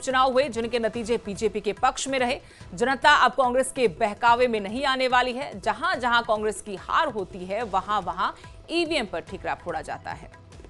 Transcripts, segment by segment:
उपचुनाव हुए जिनके नतीजे बीजेपी के पक्ष में रहे। जनता अब कांग्रेस के बहकावे में नहीं आने वाली है। जहां जहां कांग्रेस की हार होती है वहां वहां ईवीएम पर ठिकरा फोड़ा जाता है।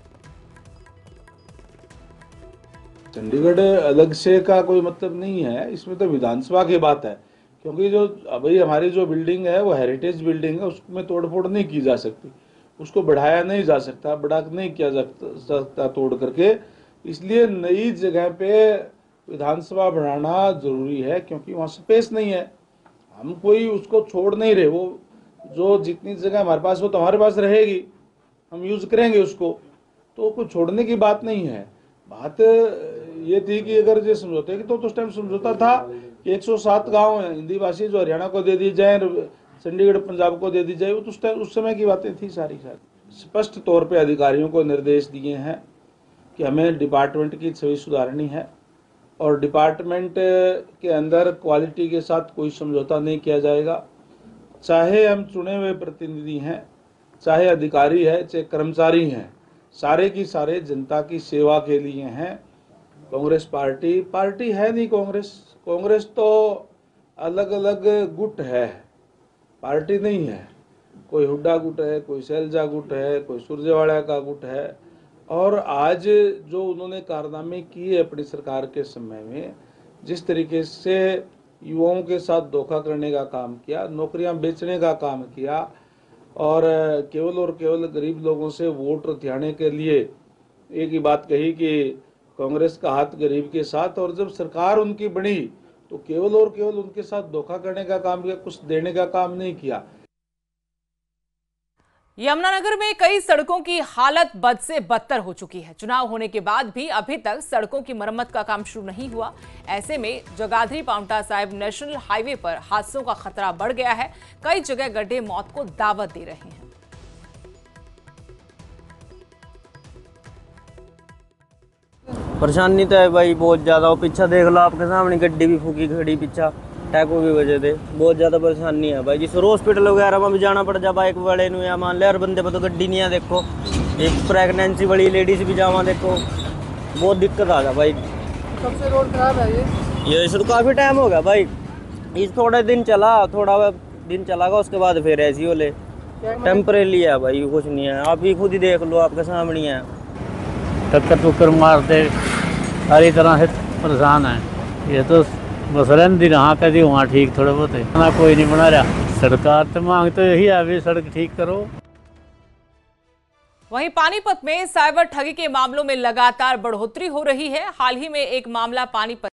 चंडीगढ़ अलग से का कोई मतलब नहीं है, इसमें तो विधानसभा की बात है, क्योंकि जो अभी हमारी जो बिल्डिंग है वो हेरिटेज बिल्डिंग है, उसमें तोड़फोड़ नहीं की जा सकती, उसको बढ़ाया नहीं जा सकता, बड़ा नहीं किया जा सकता तोड़ करके। इसलिए नई जगह पे विधानसभा बनाना जरूरी है, क्योंकि वहाँ स्पेस नहीं है। हम कोई उसको छोड़ नहीं रहे, वो जो जितनी जगह हमारे पास वो तो हमारे पास रहेगी, हम यूज करेंगे उसको, तो कोई छोड़ने की बात नहीं है। बात ये थी कि अगर जो समझौते की तो उस टाइम समझौता था कि 107 गांव हिंदी भाषी जो हरियाणा को दे दी जाए, चंडीगढ़ पंजाब को दे दी जाए, वो तो उस समय की बातें थी सारी। स्पष्ट तौर पे अधिकारियों को निर्देश दिए हैं कि हमें डिपार्टमेंट की छवि सुधारनी है और डिपार्टमेंट के अंदर क्वालिटी के साथ कोई समझौता नहीं किया जाएगा। चाहे हम चुने हुए प्रतिनिधि हैं, चाहे अधिकारी है, चाहे कर्मचारी हैं, सारे की सारे जनता की सेवा के लिए हैं। कांग्रेस पार्टी है नहीं। कांग्रेस तो अलग अलग गुट है, पार्टी नहीं है। कोई हुड्डा गुट है, कोई सैलजा गुट है, कोई सुरजेवाड़ा का गुट है। और आज जो उन्होंने कारनामे किए अपनी सरकार के समय में, जिस तरीके से युवाओं के साथ धोखा करने का काम किया, नौकरियां बेचने का काम किया और केवल गरीब लोगों से वोट हथियाने के लिए एक ही बात कही कि कांग्रेस का हाथ गरीब के साथ, और जब सरकार उनकी बनी तो केवल उनके साथ धोखा करने का काम किया, कुछ देने का काम नहीं किया। यमुनानगर में कई सड़कों की हालत बद से बदतर हो चुकी है। चुनाव होने के बाद भी अभी तक सड़कों की मरम्मत का काम शुरू नहीं हुआ। ऐसे में जगाधरी पांवटा साहिब नेशनल हाईवे पर हादसों का खतरा बढ़ गया है। कई जगह गड्ढे मौत को दावत दे रहे हैं। परेशानी तो है भाई बहुत ज्यादा। वो पीछा देख लो, आपके सामने गड्डी भी फूकी खड़ी पीछा टैको की वजह से बहुत ज्यादा परेशानी है भाई। जिस हॉस्पिटल वगैरह में भी जाना पड़ जा बाइक वाले ने, या मान ले हर बंदे पर तो गड्डी नहीं है। देखो एक प्रेगनेंसी वाली लेडीज भी जावा, देखो बहुत दिक्कत आ गया भाई। कब से रोड खराब है ये शुरू काफी टाइम हो गया भाई। इस थोड़ा दिन चलागा, उसके बाद फिर ऐसी हो ले टेम्परेली है भाई, कुछ नहीं है। आप ही खुद ही देख लो, आपके सामने है। टक्कर मारते सारी तरह से परेशान है। ये तो बस रही रहा कभी वहाँ ठीक थोड़े बहुत है ना, कोई नहीं बना रहा। सरकार तो मांग तो यही है, अभी सड़क ठीक करो। वहीं पानीपत में साइबर ठगी के मामलों में लगातार बढ़ोतरी हो रही है। हाल ही में एक मामला पानीपत